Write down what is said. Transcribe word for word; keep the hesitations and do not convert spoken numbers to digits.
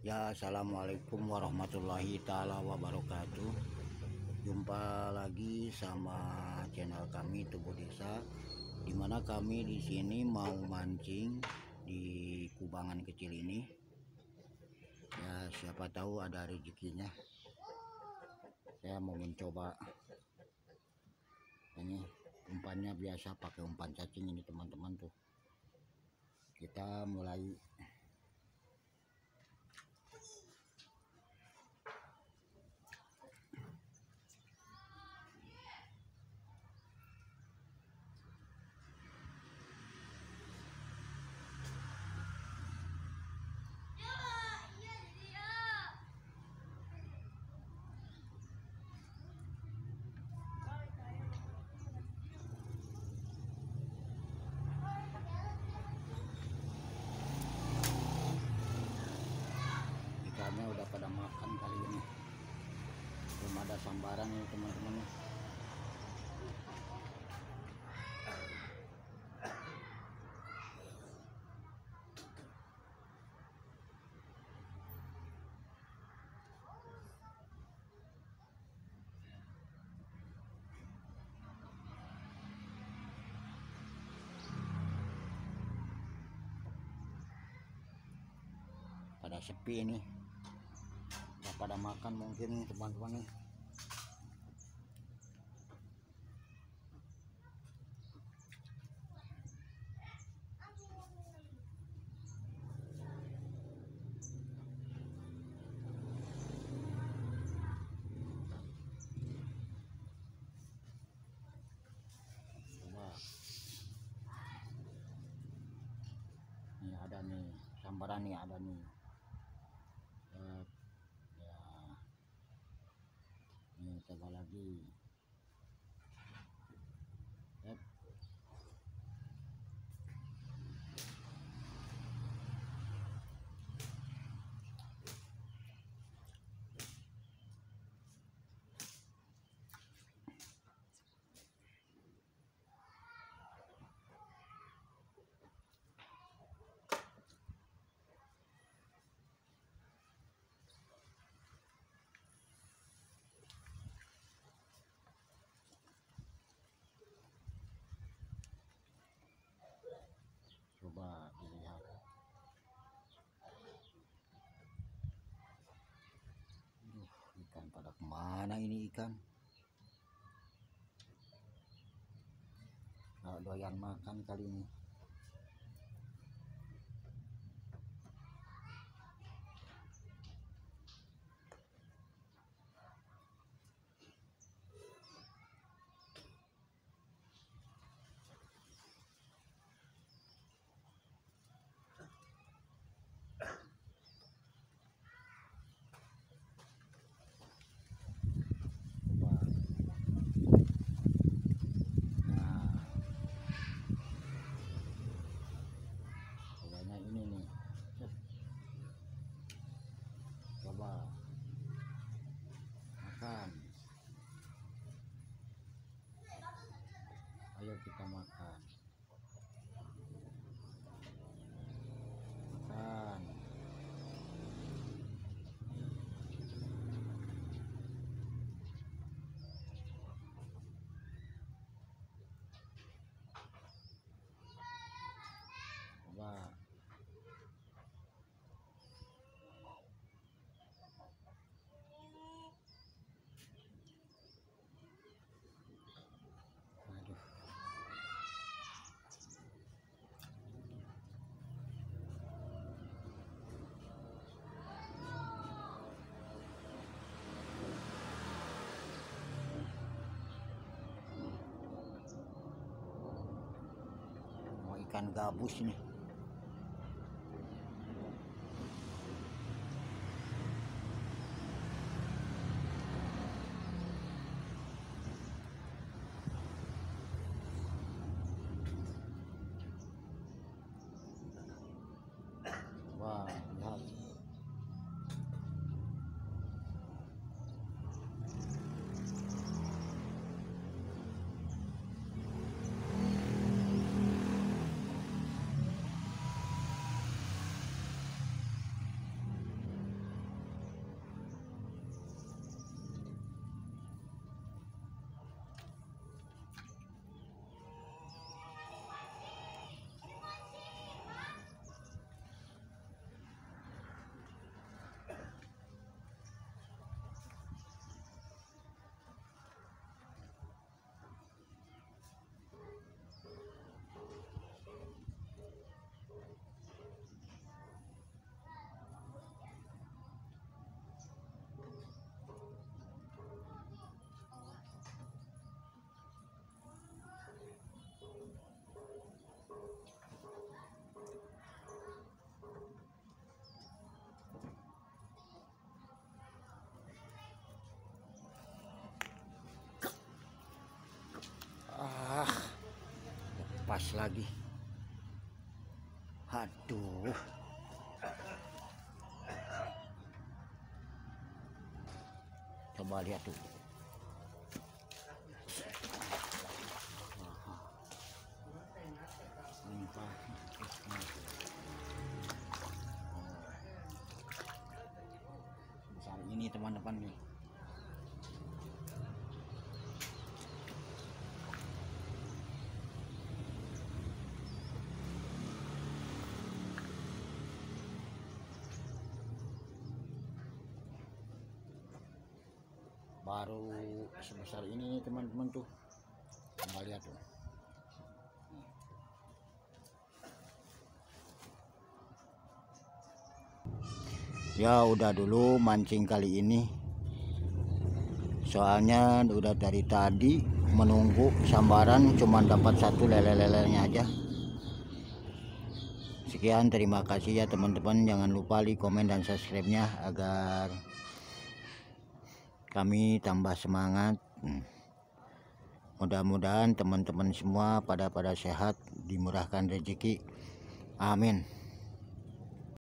Ya, assalamualaikum warahmatullahi taala wabarakatuh. Jumpa lagi sama channel kami Tubuh Desa, dimana kami di sini mau mancing di kubangan kecil ini. Ya, siapa tahu ada rezekinya. Saya mau mencoba. Ini umpannya biasa pakai umpan cacing ini teman-teman tuh. Kita mulai. Ikannya udah pada makan kali ini. Belum ada sambaran ini teman-teman. Pada sepi ini, udah pada makan mungkin teman-teman nih. Coba. Ini ada nih sambaran nih, ada nih. Ya, ini coba lagi. Yep. Coba dilihat. Aduh, ikan pada kemana ini ikan? Nggak doyan makan kali ini. Makan. Ayo kita makan. Makan. Coba. Ikan gabus nih. Wah, lihat. lepas lagi. Aduh, coba lihat tuh. Besar ini teman-teman nih. Baru sebesar ini teman-teman tuh. Coba lihat tuh. Ya udah dulu mancing kali ini, soalnya udah dari tadi menunggu sambaran, cuman dapat satu lele-lelenya aja. Sekian, terima kasih ya teman-teman, jangan lupa like, komen, dan subscribe nya agar kami tambah semangat. Mudah-mudahan teman-teman semua pada pada sehat, dimurahkan rezeki, amin.